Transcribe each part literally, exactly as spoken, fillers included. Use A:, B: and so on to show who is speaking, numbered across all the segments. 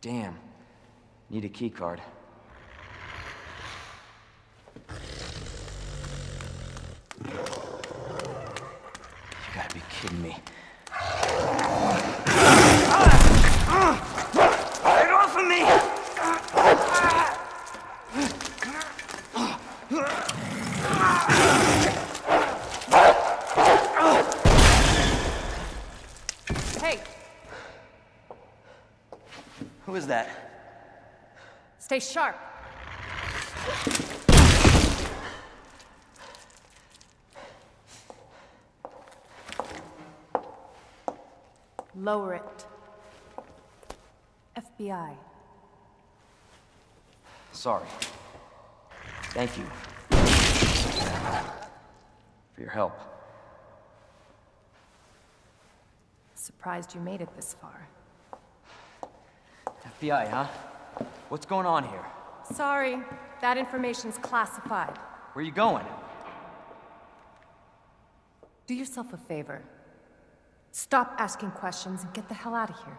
A: Damn. Need a key card. You gotta be kidding me. Get off of me!
B: Hey!
A: Who is that?
B: Stay sharp. Lower it. F B I.
A: Sorry. Thank you. For your help.
B: Surprised you made it this far.
A: F B I, huh? What's going on here?
B: Sorry, that information's classified.
A: Where you going?
B: Do yourself a favor. Stop asking questions and get the hell out of here.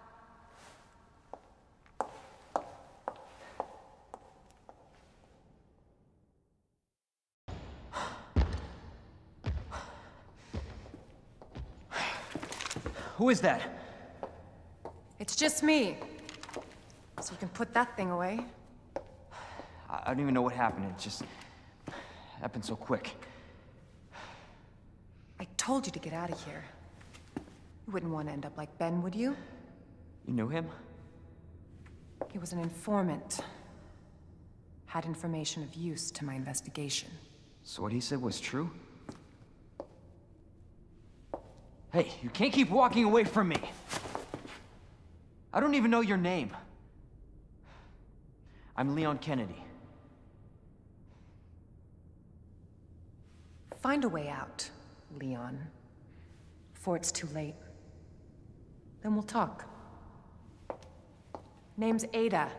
A: Who is that?
B: It's just me. So you can put that thing away.
A: I I don't even know what happened. It just happened so quick.
B: I told you to get out of here. You wouldn't want to end up like Ben, would you?
A: You knew him?
B: He was an informant. Had information of use to my investigation.
A: So what he said was true? Hey, you can't keep walking away from me! I don't even know your name. I'm Leon Kennedy.
B: Find a way out, Leon. Before it's too late. Then we'll talk. Name's Ada.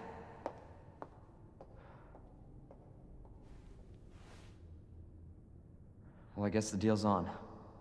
A: Well, I guess the deal's on.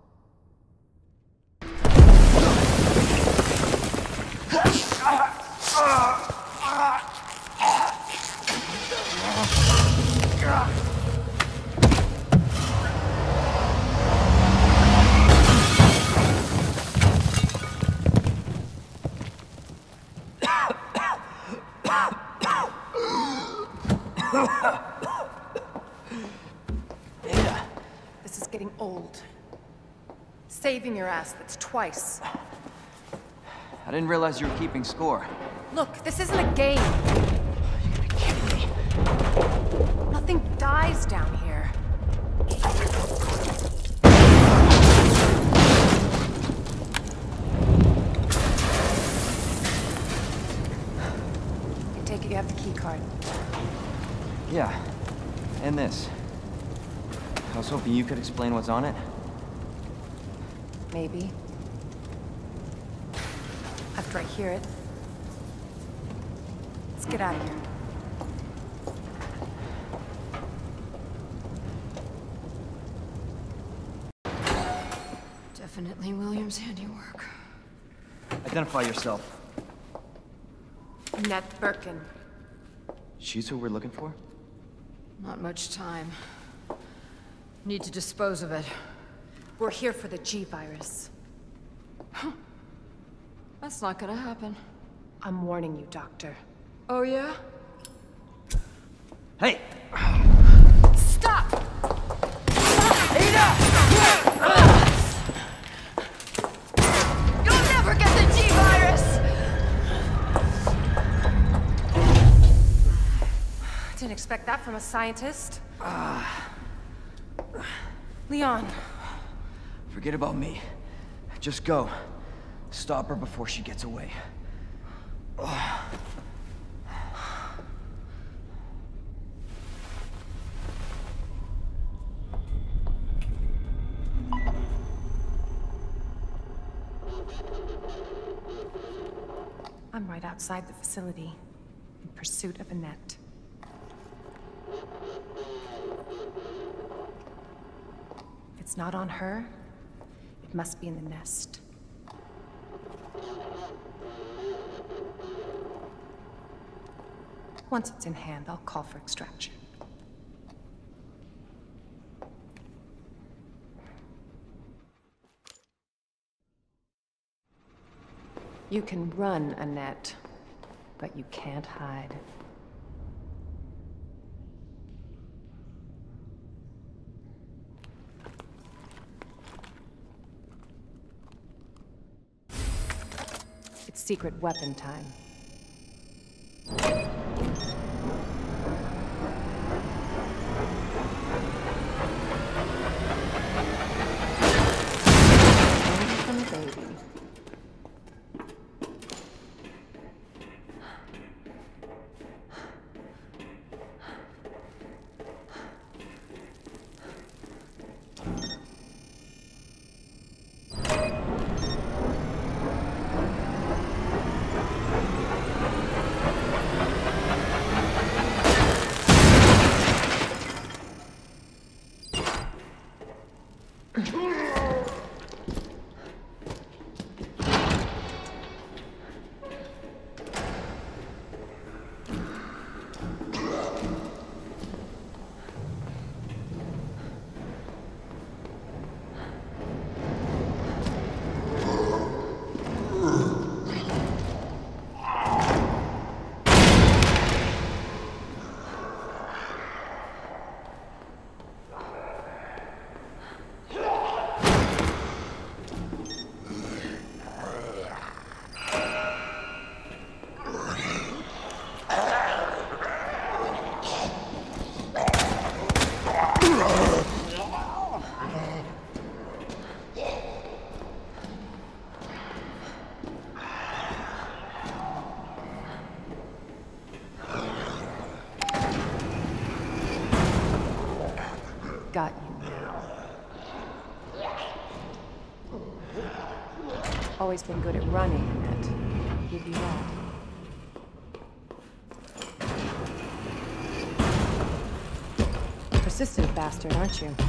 B: Ada. This is getting old. Saving your ass, that's twice.
A: I didn't realize you were keeping score.
B: Look, this isn't a game.
A: You gotta be kidding me.
B: Nothing dies down here. I take it you have the key card.
A: Yeah, and this. I was hoping you could explain what's on it.
B: Maybe. After I hear it. Let's get out of here.
C: Definitely William's handiwork.
A: Identify yourself.
B: Annette Birkin.
A: She's who we're looking for?
C: Not much time. Need to dispose of it.
B: We're here for the G-Virus.
C: That's not gonna happen.
B: I'm warning you, Doctor.
C: Oh, yeah?
A: Hey!
B: Stop!
A: Ada!
C: You'll never get the G-Virus!
B: Didn't expect that from a scientist. Leon.
A: Forget about me. Just go. Stop her before she gets away.
B: I'm right outside the facility, in pursuit of Annette. If it's not on her, it must be in the nest. Once it's in hand, I'll call for extraction. You can run, Annette, but you can't hide. It's secret weapon time. Handsome baby. Got you now. Always been good at running, Annette. Give you that. Persistent bastard, aren't you?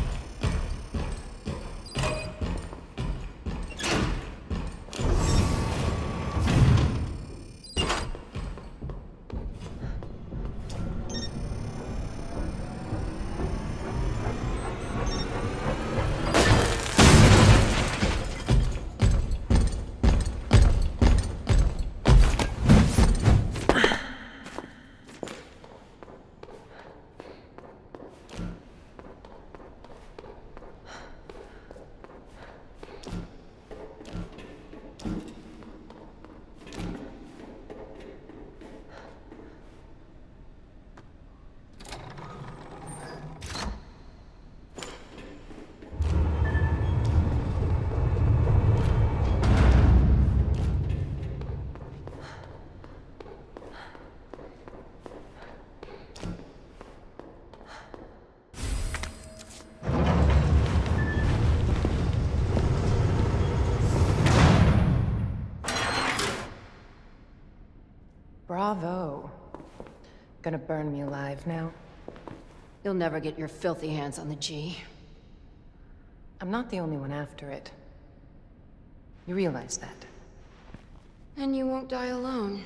B: Bravo. Gonna burn me alive now?
C: You'll never get your filthy hands on the G.
B: I'm not the only one after it. You realize that?
C: And you won't die alone.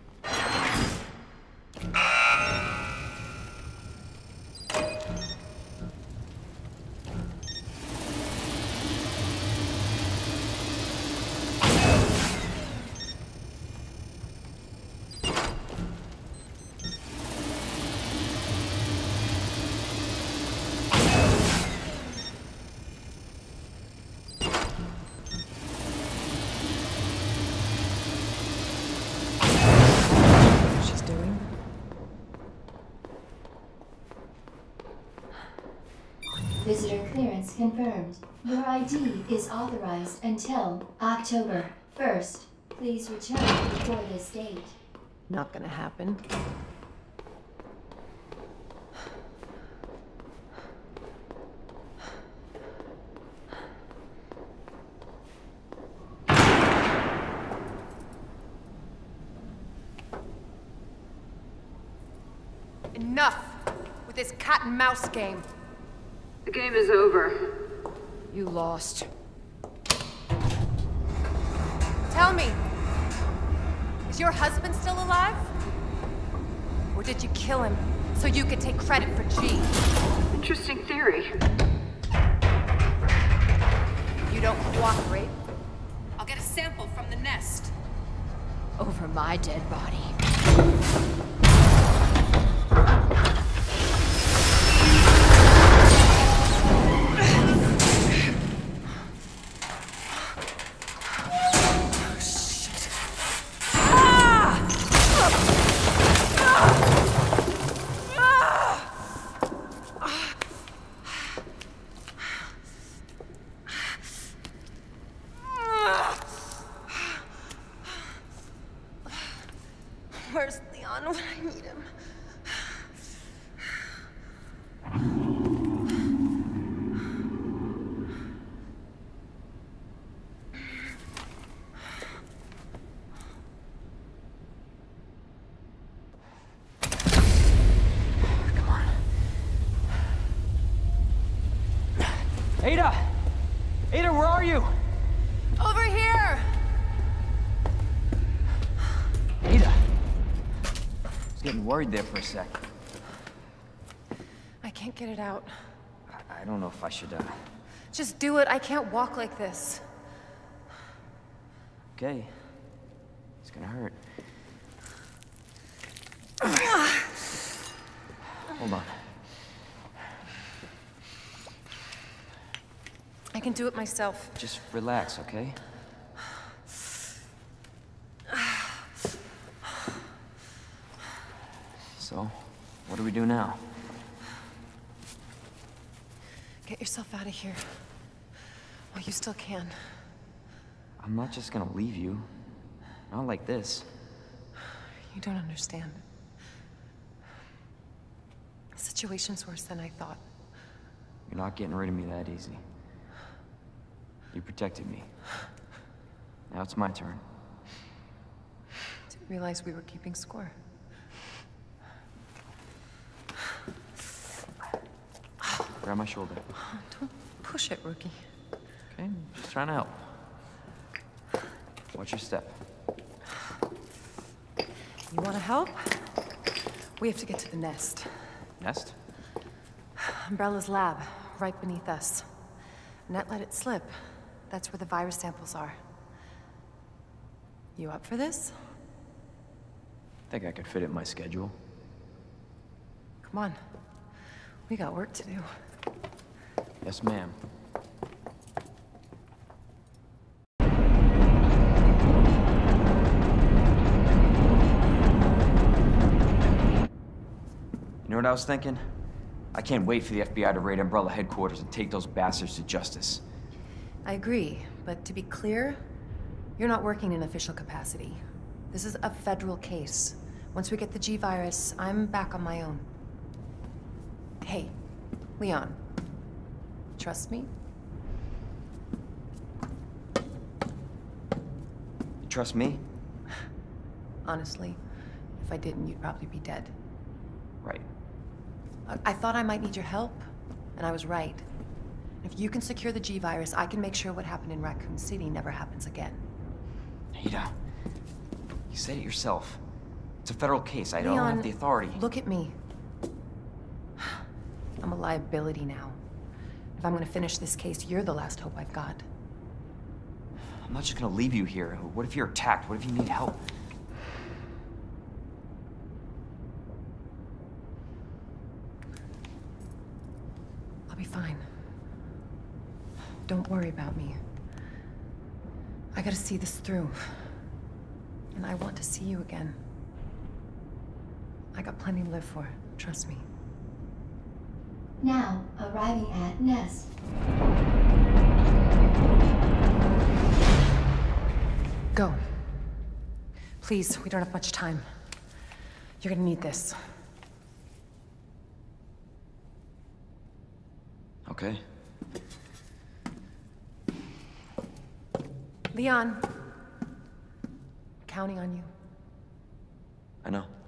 D: Visitor clearance confirmed. Your I D is authorized until October first. Please return before this date.
B: Not gonna happen.
E: Enough with this cat and mouse game.
C: The game is over. You lost.
E: Tell me, is your husband still alive? Or
B: Or did you kill him so you could take credit for G?
C: Interesting theory.
B: You don't cooperate, I'll get a sample from the nest.
C: Over my dead body.
B: Where's Leon when I need him?
A: Come on. Ada! Ada, where are you?
B: Over here!
A: Ada! I was getting worried there for a sec.
B: I can't get it out.
A: I, I don't know if I should, uh...
B: Just do it. I can't walk like this.
A: Okay. It's gonna hurt. Hold on.
B: I can do it myself.
A: Just relax, okay? So, what do we do now?
B: Get yourself out of here. While you still can.
A: I'm not just gonna leave you. Not like this.
B: You don't understand. The situation's worse than I thought.
A: You're not getting rid of me that easy. You protected me. Now it's my turn.
B: Didn't realize we were keeping score.
A: Grab my shoulder.
B: Don't push it, rookie.
A: Okay, just trying to help. Watch your step.
B: You want to help? We have to get to the nest.
A: Nest?
B: Umbrella's lab, right beneath us. Net let it slip. That's where the virus samples are. You up for this?
A: Think I could fit it in my schedule.
B: Come on. We got work to do.
A: Yes, ma'am. You know what I was thinking? I can't wait for the F B I to raid Umbrella headquarters and take those bastards to justice.
B: I agree, but to be clear, you're not working in official capacity. This is a federal case. Once we get the G virus, I'm back on my own. Hey, Leon. Trust me?
A: You trust me?
B: Honestly, if I didn't, you'd probably be dead.
A: Right.
B: I, I thought I might need your help, and I was right. If you can secure the G virus, I can make sure what happened in Raccoon City never happens again.
A: Ada, you said it yourself. It's a federal case. I don't
B: Leon,
A: have the authority.
B: Look at me. I'm a liability now. If I'm gonna finish this case, you're the last hope I've got.
A: I'm not just gonna leave you here. What if you're attacked? What if you need help?
B: I'll be fine. Don't worry about me. I gotta see this through. And I want to see you again. I got plenty to live for, trust me.
D: Now, arriving at Nest.
B: Go. Please, we don't have much time. You're gonna need this.
A: Okay.
B: Leon. Counting on you.
A: I know.